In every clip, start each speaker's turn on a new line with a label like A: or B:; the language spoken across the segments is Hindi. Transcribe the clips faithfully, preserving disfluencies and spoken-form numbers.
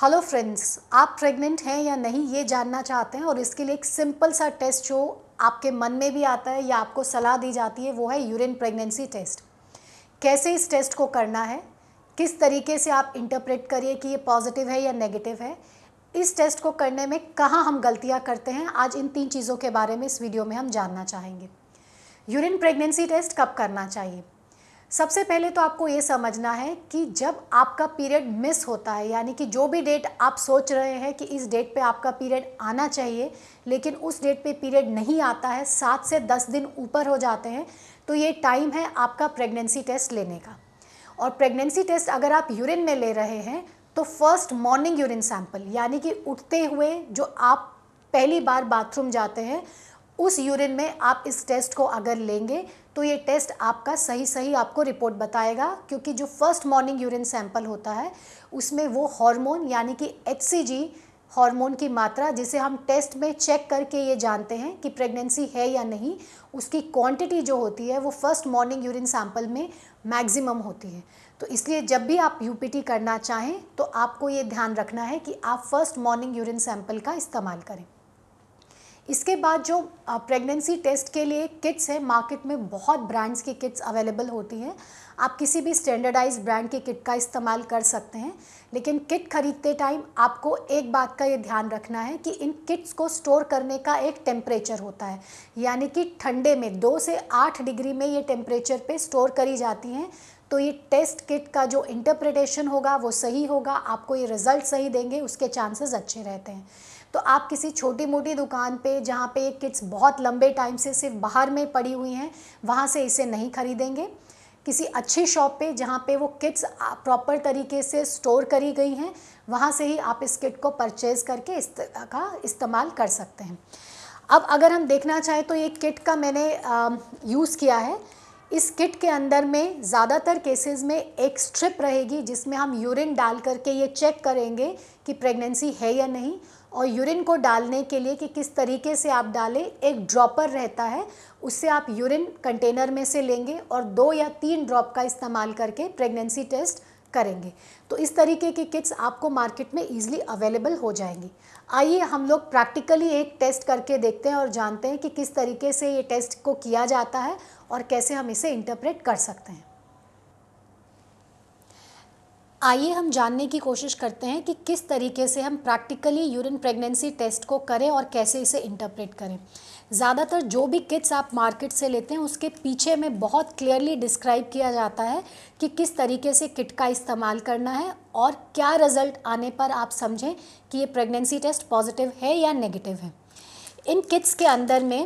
A: हेलो फ्रेंड्स, आप प्रेग्नेंट हैं या नहीं ये जानना चाहते हैं और इसके लिए एक सिंपल सा टेस्ट जो आपके मन में भी आता है या आपको सलाह दी जाती है वो है यूरिन प्रेगनेंसी टेस्ट। कैसे इस टेस्ट को करना है, किस तरीके से आप इंटरप्रेट करिए कि ये पॉजिटिव है या नेगेटिव है, इस टेस्ट को करने में कहाँ हम गलतियाँ करते हैं, आज इन तीन चीज़ों के बारे में इस वीडियो में हम जानना चाहेंगे। यूरिन प्रेगनेंसी टेस्ट कब करना चाहिए? सबसे पहले तो आपको ये समझना है कि जब आपका पीरियड मिस होता है, यानी कि जो भी डेट आप सोच रहे हैं कि इस डेट पे आपका पीरियड आना चाहिए लेकिन उस डेट पे पीरियड नहीं आता है, सात से दस दिन ऊपर हो जाते हैं, तो ये टाइम है आपका प्रेगनेंसी टेस्ट लेने का। और प्रेगनेंसी टेस्ट अगर आप यूरिन में ले रहे हैं तो फर्स्ट मॉर्निंग यूरिन सैंपल, यानी कि उठते हुए जो आप पहली बार बाथरूम जाते हैं उस यूरिन में आप इस टेस्ट को अगर लेंगे तो ये टेस्ट आपका सही सही आपको रिपोर्ट बताएगा, क्योंकि जो फर्स्ट मॉर्निंग यूरिन सैंपल होता है उसमें वो हार्मोन यानी कि एच सी जी हार्मोन की मात्रा, जिसे हम टेस्ट में चेक करके ये जानते हैं कि प्रेगनेंसी है या नहीं, उसकी क्वांटिटी जो होती है वो फर्स्ट मॉर्निंग यूरिन सैंपल में मैक्सिमम होती है। तो इसलिए जब भी आप यू पी टी करना चाहें तो आपको ये ध्यान रखना है कि आप फर्स्ट मॉर्निंग यूरिन सैंपल का इस्तेमाल करें। इसके बाद जो प्रेगनेंसी टेस्ट के लिए किट्स हैं, मार्केट में बहुत ब्रांड्स की किट्स अवेलेबल होती हैं। आप किसी भी स्टैंडर्डाइज ब्रांड की किट का इस्तेमाल कर सकते हैं, लेकिन किट खरीदते टाइम आपको एक बात का ये ध्यान रखना है कि इन किट्स को स्टोर करने का एक टेम्परेचर होता है, यानी कि ठंडे में दो से आठ डिग्री में ये टेम्परेचर पे स्टोर करी जाती हैं। तो ये टेस्ट किट का जो इंटरप्रिटेशन होगा वो सही होगा, आपको ये रिज़ल्ट सही देंगे, उसके चांसेस अच्छे रहते हैं। तो आप किसी छोटी मोटी दुकान पे जहाँ पे ये किट्स बहुत लंबे टाइम से सिर्फ बाहर में पड़ी हुई हैं वहाँ से इसे नहीं खरीदेंगे। किसी अच्छी शॉप पे जहाँ पे वो किट्स प्रॉपर तरीके से स्टोर करी गई हैं वहाँ से ही आप इस किट को परचेज़ करके इस तरह का इस्तेमाल कर सकते हैं। अब अगर हम देखना चाहें तो ये किट का मैंने यूज़ किया है। इस किट के अंदर में ज़्यादातर केसेस में एक स्ट्रिप रहेगी जिसमें हम यूरिन डाल करके ये चेक करेंगे कि प्रेगनेंसी है या नहीं, और यूरिन को डालने के लिए कि किस तरीके से आप डालें एक ड्रॉपर रहता है, उससे आप यूरिन कंटेनर में से लेंगे और दो या तीन ड्रॉप का इस्तेमाल करके प्रेगनेंसी टेस्ट करेंगे। तो इस तरीके की किट्स आपको मार्केट में ईजिली अवेलेबल हो जाएंगी। आइए हम लोग प्रैक्टिकली एक टेस्ट करके देखते हैं और जानते हैं कि किस तरीके से ये टेस्ट को किया जाता है और कैसे हम इसे इंटरप्रेट कर सकते हैं। आइए हम जानने की कोशिश करते हैं कि किस तरीके से हम प्रैक्टिकली यूरिन प्रेगनेंसी टेस्ट को करें और कैसे इसे इंटरप्रेट करें। ज़्यादातर जो भी किट्स आप मार्केट से लेते हैं उसके पीछे में बहुत क्लियरली डिस्क्राइब किया जाता है कि किस तरीके से किट का इस्तेमाल करना है और क्या रिज़ल्ट आने पर आप समझें कि ये प्रेगनेंसी टेस्ट पॉजिटिव है या नेगेटिव है। इन किट्स के अंदर में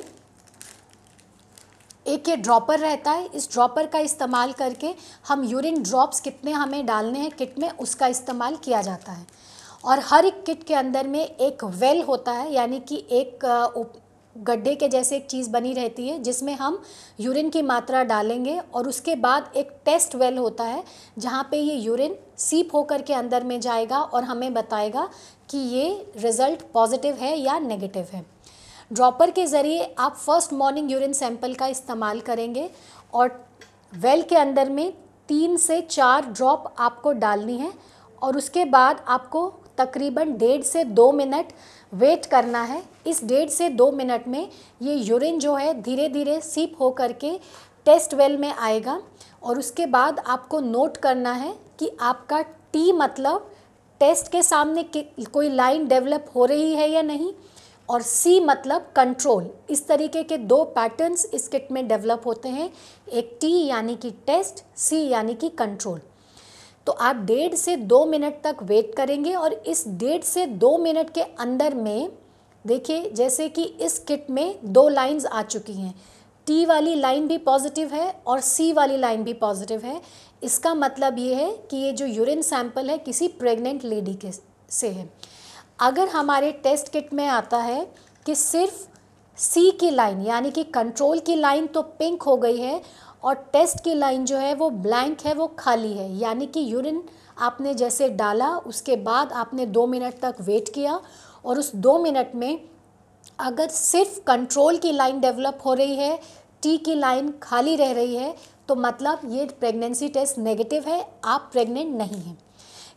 A: एक ये ड्रॉपर रहता है, इस ड्रॉपर का इस्तेमाल करके हम यूरिन ड्रॉप्स कितने हमें डालने हैं किट में उसका इस्तेमाल किया जाता है। और हर एक किट के अंदर में एक वेल होता है, यानी कि एक गड्ढे के जैसे एक चीज़ बनी रहती है जिसमें हम यूरिन की मात्रा डालेंगे, और उसके बाद एक टेस्ट वेल होता है जहाँ पे ये यूरिन सीप होकर के अंदर में जाएगा और हमें बताएगा कि ये रिज़ल्ट पॉजिटिव है या नेगेटिव है। ड्रॉपर के ज़रिए आप फर्स्ट मॉर्निंग यूरिन सैंपल का इस्तेमाल करेंगे और वेल के अंदर में तीन से चार ड्रॉप आपको डालनी है, और उसके बाद आपको तकरीबन डेढ़ से दो मिनट वेट करना है। इस डेढ़ से दो मिनट में ये यूरिन जो है धीरे धीरे सीप हो करके टेस्ट वेल में आएगा, और उसके बाद आपको नोट करना है कि आपका टी मतलब टेस्ट के सामने कोई लाइन डेवलप हो रही है या नहीं, और सी मतलब कंट्रोल। इस तरीके के दो पैटर्न्स इस किट में डेवलप होते हैं, एक टी यानी कि टेस्ट, सी यानी कि कंट्रोल। तो आप डेढ़ से दो मिनट तक वेट करेंगे, और इस डेढ़ से दो मिनट के अंदर में देखिए जैसे कि इस किट में दो लाइंस आ चुकी हैं, टी वाली लाइन भी पॉजिटिव है और सी वाली लाइन भी पॉजिटिव है। इसका मतलब ये है कि ये जो यूरिन सैंपल है किसी प्रेग्नेंट लेडी के से है। अगर हमारे टेस्ट किट में आता है कि सिर्फ सी की लाइन यानी कि कंट्रोल की लाइन तो पिंक हो गई है और टेस्ट की लाइन जो है वो ब्लैंक है, वो खाली है, यानी कि यूरिन आपने जैसे डाला उसके बाद आपने दो मिनट तक वेट किया, और उस दो मिनट में अगर सिर्फ कंट्रोल की लाइन डेवलप हो रही है, टी की लाइन खाली रह रही है, तो मतलब ये प्रेगनेंसी टेस्ट नेगेटिव है, आप प्रेग्नेंट नहीं हैं।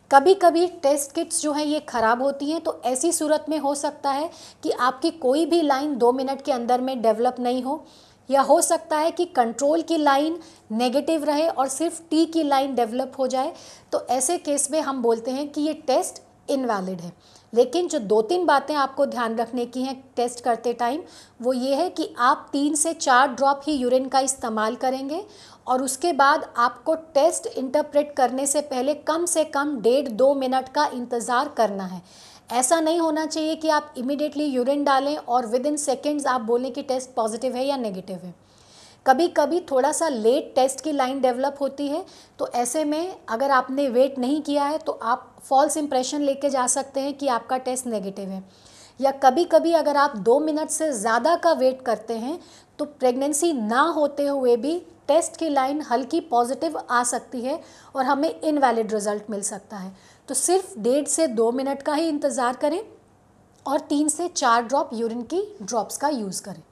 A: कभी कभी टेस्ट किट्स जो हैं ये ख़राब होती हैं, तो ऐसी सूरत में हो सकता है कि आपकी कोई भी लाइन दो मिनट के अंदर में डेवलप नहीं हो, या हो सकता है कि कंट्रोल की लाइन नेगेटिव रहे और सिर्फ टी की लाइन डेवलप हो जाए। तो ऐसे केस में हम बोलते हैं कि ये टेस्ट इनवैलिड है। लेकिन जो दो तीन बातें आपको ध्यान रखने की हैं टेस्ट करते टाइम, वो ये है कि आप तीन से चार ड्रॉप ही यूरिन का इस्तेमाल करेंगे, और उसके बाद आपको टेस्ट इंटरप्रेट करने से पहले कम से कम डेढ़ दो मिनट का इंतज़ार करना है। ऐसा नहीं होना चाहिए कि आप इमीडिएटली यूरिन डालें और विद इन सेकेंड्स आप बोलें कि टेस्ट पॉजिटिव है या नेगेटिव है। कभी कभी थोड़ा सा लेट टेस्ट की लाइन डेवलप होती है, तो ऐसे में अगर आपने वेट नहीं किया है तो आप फॉल्स इंप्रेशन लेके जा सकते हैं कि आपका टेस्ट नेगेटिव है। या कभी कभी अगर आप दो मिनट से ज़्यादा का वेट करते हैं तो प्रेगनेंसी ना होते हुए भी टेस्ट की लाइन हल्की पॉजिटिव आ सकती है और हमें इनवैलिड रिजल्ट मिल सकता है। तो सिर्फ डेढ़ से दो मिनट का ही इंतज़ार करें और तीन से चार ड्रॉप यूरिन की ड्रॉप्स का यूज़ करें।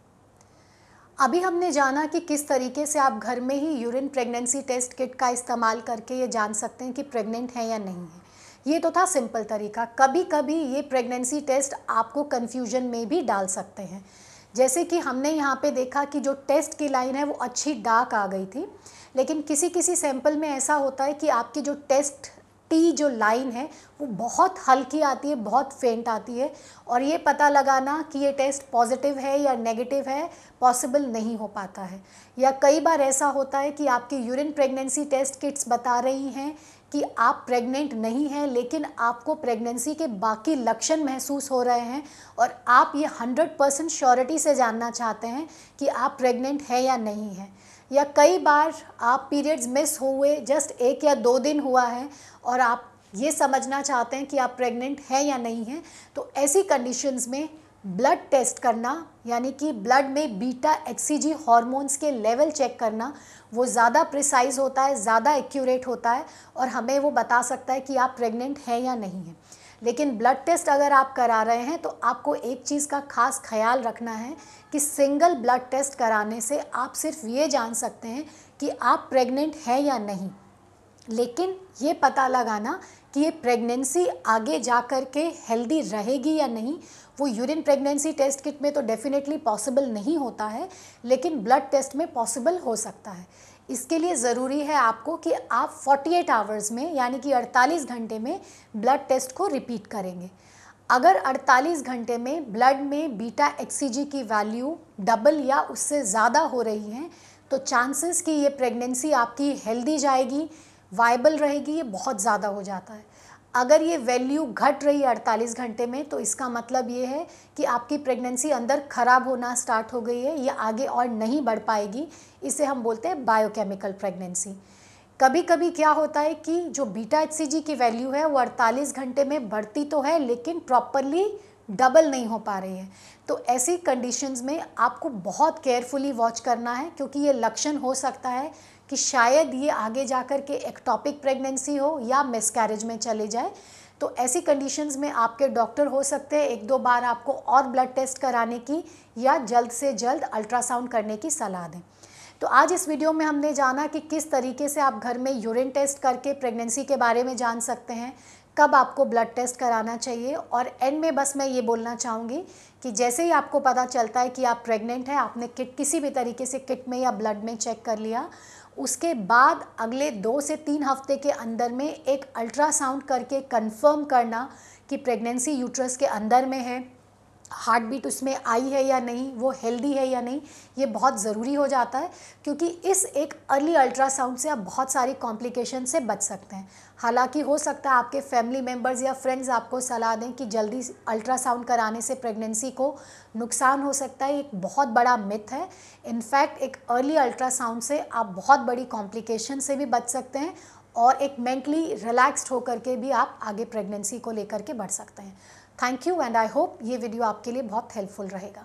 A: अभी हमने जाना कि किस तरीके से आप घर में ही यूरिन प्रेगनेंसी टेस्ट किट का इस्तेमाल करके ये जान सकते हैं कि प्रेग्नेंट हैं या नहीं है। ये तो था सिंपल तरीका। कभी कभी ये प्रेगनेंसी टेस्ट आपको कन्फ्यूजन में भी डाल सकते हैं। जैसे कि हमने यहाँ पे देखा कि जो टेस्ट की लाइन है वो अच्छी डार्क आ गई थी, लेकिन किसी किसी सैंपल में ऐसा होता है कि आपकी जो टेस्ट टी जो लाइन है वो बहुत हल्की आती है, बहुत फेंट आती है, और ये पता लगाना कि ये टेस्ट पॉजिटिव है या नेगेटिव है पॉसिबल नहीं हो पाता है। या कई बार ऐसा होता है कि आपकी यूरिन प्रेगनेंसी टेस्ट किट्स बता रही हैं कि आप प्रेग्नेंट नहीं हैं, लेकिन आपको प्रेगनेंसी के बाकी लक्षण महसूस हो रहे हैं और आप ये हंड्रेड परसेंट श्योरिटी से जानना चाहते हैं कि आप प्रेग्नेंट हैं या नहीं हैं। या कई बार आप पीरियड्स मिस हुए, जस्ट एक या दो दिन हुआ है और आप ये समझना चाहते हैं कि आप प्रेग्नेंट हैं या नहीं हैं। तो ऐसी कंडीशंस में ब्लड टेस्ट करना, यानी कि ब्लड में बीटा एक्सीजी हार्मोन्स के लेवल चेक करना, वो ज़्यादा प्रिसाइज होता है, ज़्यादा एक्यूरेट होता है और हमें वो बता सकता है कि आप प्रेग्नेंट हैं या नहीं हैं। लेकिन ब्लड टेस्ट अगर आप करा रहे हैं तो आपको एक चीज़ का खास ख्याल रखना है कि सिंगल ब्लड टेस्ट कराने से आप सिर्फ ये जान सकते हैं कि आप प्रेग्नेंट हैं या नहीं, लेकिन ये पता लगाना कि ये प्रेगनेंसी आगे जा कर के हेल्दी रहेगी या नहीं, वो यूरिन प्रेगनेंसी टेस्ट किट में तो डेफिनेटली पॉसिबल नहीं होता है, लेकिन ब्लड टेस्ट में पॉसिबल हो सकता है। इसके लिए ज़रूरी है आपको कि आप अड़तालीस आवर्स में, यानी कि अड़तालीस घंटे में ब्लड टेस्ट को रिपीट करेंगे। अगर अड़तालीस घंटे में ब्लड में बीटा एक्सीजी की वैल्यू डबल या उससे ज़्यादा हो रही हैं तो चांसेस कि ये प्रेगनेंसी आपकी हेल्दी जाएगी, वायबल रहेगी, ये बहुत ज़्यादा हो जाता है। अगर ये वैल्यू घट रही है अड़तालीस घंटे में तो इसका मतलब ये है कि आपकी प्रेगनेंसी अंदर ख़राब होना स्टार्ट हो गई है, या आगे और नहीं बढ़ पाएगी। इसे हम बोलते हैं बायोकेमिकल प्रेगनेंसी। कभी कभी क्या होता है कि जो बीटा एचसीजी की वैल्यू है वो अड़तालीस घंटे में बढ़ती तो है लेकिन प्रॉपरली डबल नहीं हो पा रही है। तो ऐसी कंडीशंस में आपको बहुत केयरफुली वॉच करना है, क्योंकि ये लक्षण हो सकता है कि शायद ये आगे जाकर के एक्टोपिक प्रेगनेंसी हो या मिसकैरेज में चले जाए। तो ऐसी कंडीशंस में आपके डॉक्टर हो सकते हैं एक दो बार आपको और ब्लड टेस्ट कराने की या जल्द से जल्द अल्ट्रासाउंड करने की सलाह दें। तो आज इस वीडियो में हमने जाना कि किस तरीके से आप घर में यूरिन टेस्ट करके प्रेगनेंसी के बारे में जान सकते हैं, कब आपको ब्लड टेस्ट कराना चाहिए, और एंड में बस मैं ये बोलना चाहूँगी कि जैसे ही आपको पता चलता है कि आप प्रेग्नेंट हैं, आपने किट किसी भी तरीके से किट में या ब्लड में चेक कर लिया, उसके बाद अगले दो से तीन हफ्ते के अंदर में एक अल्ट्रासाउंड करके कंफर्म करना कि प्रेगनेंसी यूट्रस के अंदर में है, हार्ट बीट उसमें आई है या नहीं, वो हेल्दी है या नहीं, ये बहुत ज़रूरी हो जाता है, क्योंकि इस एक अर्ली अल्ट्रासाउंड से आप बहुत सारी कॉम्प्लिकेशन से बच सकते हैं। हालांकि हो सकता है आपके फैमिली मेम्बर्स या फ्रेंड्स आपको सलाह दें कि जल्दी अल्ट्रासाउंड कराने से प्रेगनेंसी को नुकसान हो सकता है। एक बहुत बड़ा मिथ है। इनफैक्ट एक अर्ली अल्ट्रासाउंड से आप बहुत बड़ी कॉम्प्लिकेशन से भी बच सकते हैं और एक मेंटली रिलैक्स्ड होकर के भी आप आगे प्रेगनेंसी को लेकर के बढ़ सकते हैं। Thank you and I hope ये वीडियो आपके लिए बहुत हेल्पफुल रहेगा।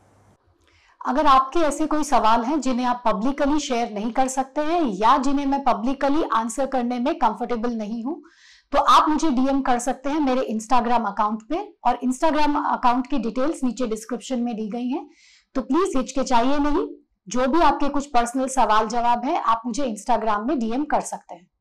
A: अगर आपके ऐसे कोई सवाल हैं जिन्हें आप पब्लिकली शेयर नहीं कर सकते हैं या जिन्हें मैं पब्लिकली आंसर करने में कंफर्टेबल नहीं हूं, तो आप मुझे डीएम कर सकते हैं मेरे इंस्टाग्राम अकाउंट पे, और इंस्टाग्राम अकाउंट की डिटेल्स नीचे डिस्क्रिप्शन में दी गई हैं। तो प्लीज हिचकिचाइए नहीं, जो भी आपके कुछ पर्सनल सवाल जवाब है आप मुझे इंस्टाग्राम में डीएम कर सकते हैं।